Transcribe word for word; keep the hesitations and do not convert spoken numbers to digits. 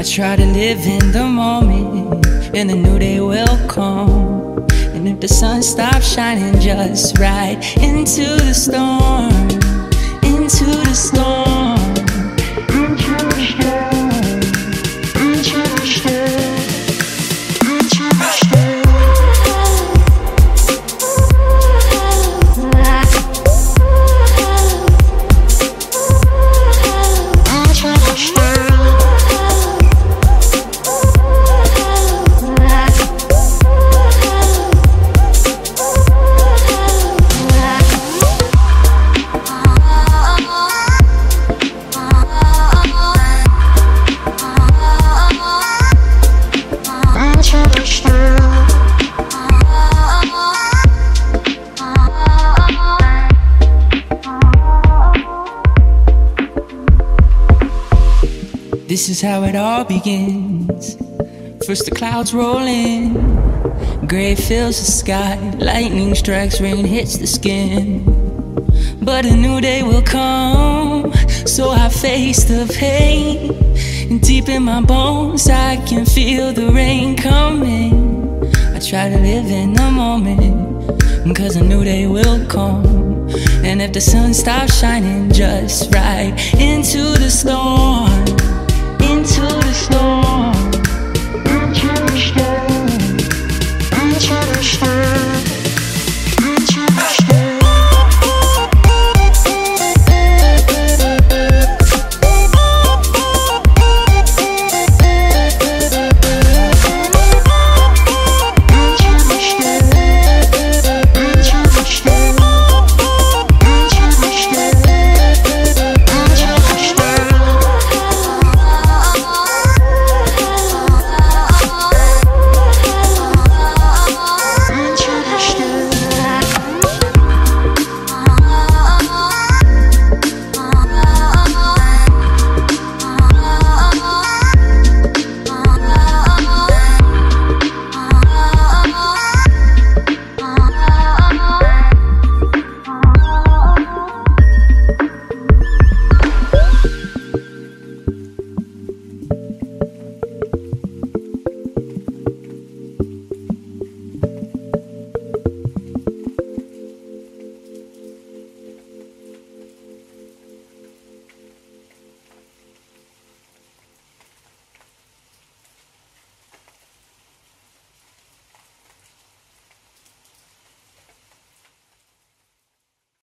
try to live in the moment, and a new day will come. And if the sun stops shining just right, into the storm, into the storm, into the storm, into the storm, into the storm. This is how it all begins. First the clouds roll in, gray fills the sky, lightning strikes, rain hits the skin. But a new day will come, so I face the pain. And deep in my bones I can feel the rain coming. I try to live in the moment, cause a new day will come. And if the sun stops shining just right, into the storm, into the storm, into the storm, into the storm.